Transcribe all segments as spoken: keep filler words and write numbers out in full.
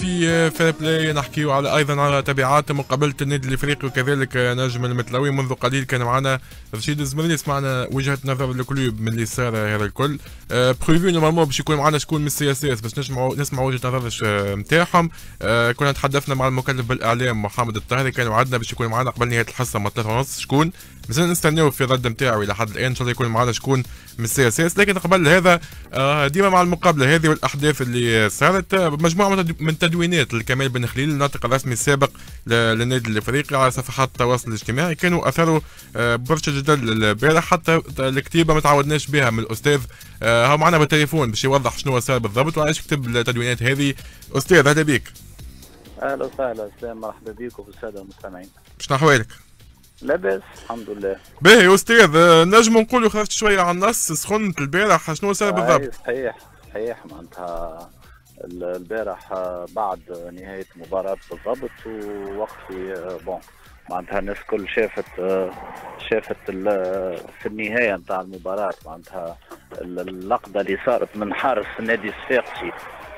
في فير بلاي نحكيو على ايضا على تبعات مقابله النادي الافريقي وكذلك نجم المتلوي. منذ قليل كان معنا رشيد الزمري، سمعنا وجهه نظر الكلوب من اللي صار هذا الكل. أه بريفي نورمالمون باش يكون معنا شكون من السي اس اس باش نسمعوا نسمعوا وجهه نظر نتاعهم. أه كنا تحدثنا مع المكلف بالاعلام محمد الطاهري، كان وعدنا باش يكون معنا قبل نهايه الحصه ما ثلاثة ونص. شكون مازال نستناو في الرد نتاعو الى حد الان، ان شاء الله يكون معنا شكون من السي اس اس. لكن قبل هذا أه ديما مع المقابله هذه والاحداث اللي صارت، مجموعه من تدوينات الكمال بن خليل الناطق الرسمي السابق للنادي الافريقي على صفحات التواصل الاجتماعي كانوا اثاروا برشا جدل البارح، حتى الكتيبه ما تعودناش بها من الاستاذ. هو معنا بالتليفون باش يوضح شنو صار بالضبط وعلاش كتب التدوينات هذه. استاذ اهلا بك. اهلا وسهلا اسلام، مرحبا بك وبالساده المستمعين. شنو احوالك؟ لاباس الحمد لله. باهي يا استاذ، نجم نقولوا خرجت شويه على النص، سخنت البارح، شنو صار بالضبط؟ صحيح صحيح معناتها البارح بعد نهايه المباراه بالضبط ووقت في بون معناتها الناس الكل شافت شافت في النهايه نتاع المباراه معناتها اللقطه اللي صارت من حارس النادي الصفاقسي.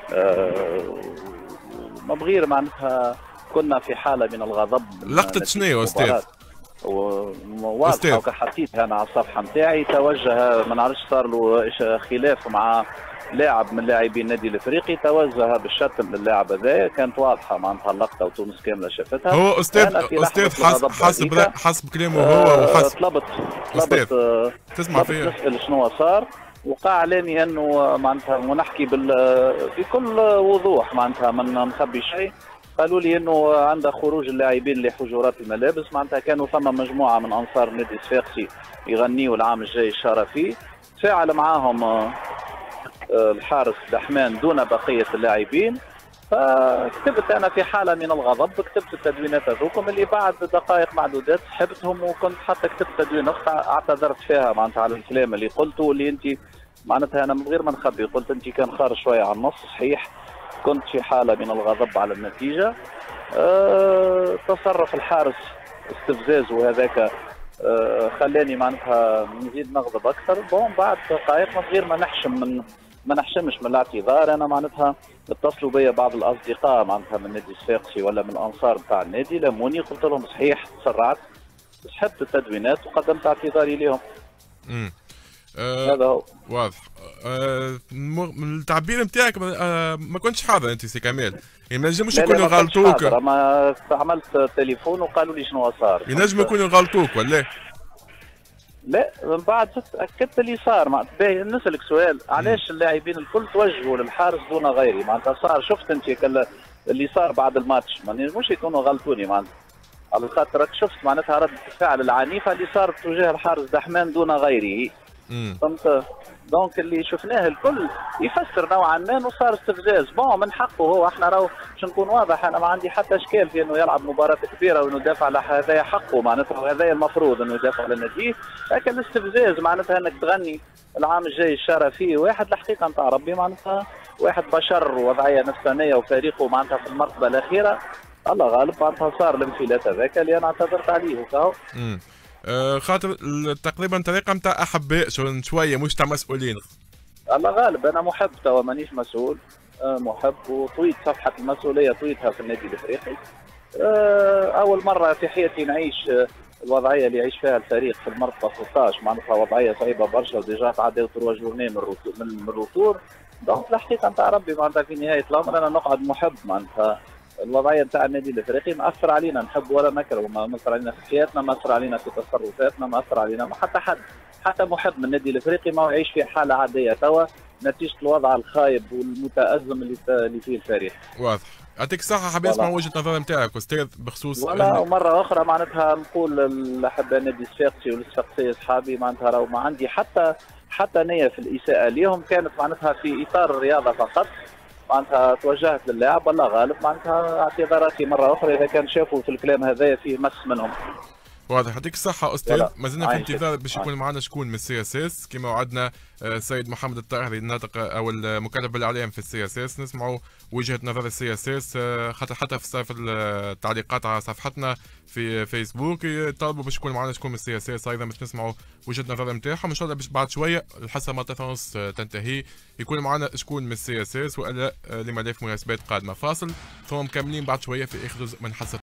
ما بغير معناتها كنا في حاله من الغضب. لقطه شنو يا استاذ؟ وواضحه وكحطيتها انا على الصفحه نتاعي. توجه ما نعرفش صار له خلاف مع لاعب من لاعبي النادي الافريقي، توجه بالشتم للاعب هذايا، كانت واضحه معناتها اللقطه وتونس كامله شافتها. هو استاذ استاذ حسب حسب حسب كلامه هو وحسب طلبت طلبت تسمع فيا نسال شنو صار، وقع علاني انه معناتها ونحكي بال بكل وضوح معناتها ما نخبي شيء. قالوا لي انه عند خروج اللاعبين لحجرات الملابس معناتها كانوا ثم مجموعه من انصار النادي الصفاقسي يغنيوا العام الجاي الشرفي، تفاعل معاهم الحارس دحمان دون بقيه اللاعبين. فكتبت انا في حاله من الغضب، كتبت التدوينات هذوكم اللي بعد دقائق معدودات سحبتهم، وكنت حتى كتبت تدوين اخرى اعتذرت فيها معناتها على الكلام اللي قلته، اللي انت معناتها انا من غير ما نخبي قلت انت كان خارج شويه على النص. صحيح كنت في حاله من الغضب على النتيجه. أه تصرف الحارس استفزازه هذاك أه خلاني معناتها نزيد نغضب اكثر. بون بعد دقائق من غير ما نحشم من ما نحشمش من الاعتذار، انا معناتها اتصلوا بيا بعض الاصدقاء معناتها من النادي الصفاقسي ولا من الانصار نتاع النادي، لموني قلت لهم صحيح تسرعت، سحبت التدوينات وقدمت اعتذاري لهم. امم أه هذا هو واضح. أه من التعبير نتاعك أه ما كنتش حاضر انت سي كمال، يعني ما نجموش يكونوا غلطوك. لا ما عملت تليفون وقالوا لي شنو صار. ينجم يكونوا غلطوك ولا؟ لا من بعد اكدت اللي صار. معناتها نسالك سؤال، علاش اللاعبين الكل توجهوا للحارس دون غيري؟ معناتها صار شفت انت اللي صار بعد الماتش، ما نجموش يكونوا غلطوني معناتها على خاطرك شفت معناتها ردة الفعل العنيفه اللي صارت تجاه الحارس دحمان دون غيره. فهمت؟ دونك اللي شفناه الكل يفسر نوعا ما وصار استفزاز. بون من حقه هو، احنا راهو باش نكون واضح انا ما عندي حتى اشكال في انه يلعب مباراه كبيره وانه يدافع على هذايا حقه معناتها، وهذايا المفروض انه يدافع على النتيجه. لكن الاستفزاز معناتها انك تغني العام الجاي الشرفي، واحد الحقيقه نتاع ربي معناتها واحد بشر وضعيه نفسانيه وفريقه معناتها في المرتبه الاخيره، الله غالب معناتها صار الانفلات هذاك اللي انا اعتذرت عليه وكاهو. أه خاطر تقريبا طريقه نتاع احباء شويه مش تاع مسؤولين. الله غالب انا محب توا مانيش مسؤول، أه محب وطويت صفحه المسؤوليه طويتها في النادي الافريقي. أه اول مره في حياتي نعيش الوضعيه اللي يعيش فيها الفريق في المرتبه ستة عشر، معناتها وضعيه صعيبه برشا وديجا تعداو ثلاث جورني من من الرطور. دونك الحقيقه نتاع ربي معناتها في نهايه الامر انا نقعد محب معناتها الوضعيه نتاع النادي الافريقي مأثر علينا، نحب ولا نكره، ما مأثر علينا في حياتنا، مأثر علينا في تصرفاتنا، مأثر علينا ما حتى حد حتى محب من النادي الافريقي ما يعيش في حاله عاديه توا نتيجه الوضع الخايب والمتازم اللي اللي فيه الفريق. واضح. يعطيك الصحة، حاب اسمع وجهة النظر نتاعك أستاذ بخصوص ولا ومرة أخرى معناتها نقول لأحباء النادي الصفاقسي والصفاقسية أصحابي معناتها راهو ما عندي حتى حتى نية في الإساءة ليهم، كانت معناتها في إطار الرياضة فقط. معناتها توجهت للاعب الله غالب معناتها اعتذاراتي مره اخرى اذا كان شافوا في الكلام هذايا فيه مس منهم. واضح. يعطيك الصحة أستاذ، مازلنا في انتظار باش يكون معنا شكون من السي اس اس كما وعدنا السيد محمد الطاهري الناطق أو المكلف بالإعلام في السي اس اس، نسمعوا وجهة نظر السي اس اس خاطر حتى في التعليقات على صفحتنا في فيسبوك طلبوا باش يكون معنا شكون من السي اس اس أيضا باش نسمعوا وجهة نظر نتاعهم. إن شاء الله باش بعد شوية الحصة ما ثلاثة ونص تنتهي يكون معنا شكون من السي اس اس، وإلا لما لا في مناسبات قادمة. فاصل ثم مكملين بعد شويه في اخر جزء من حصه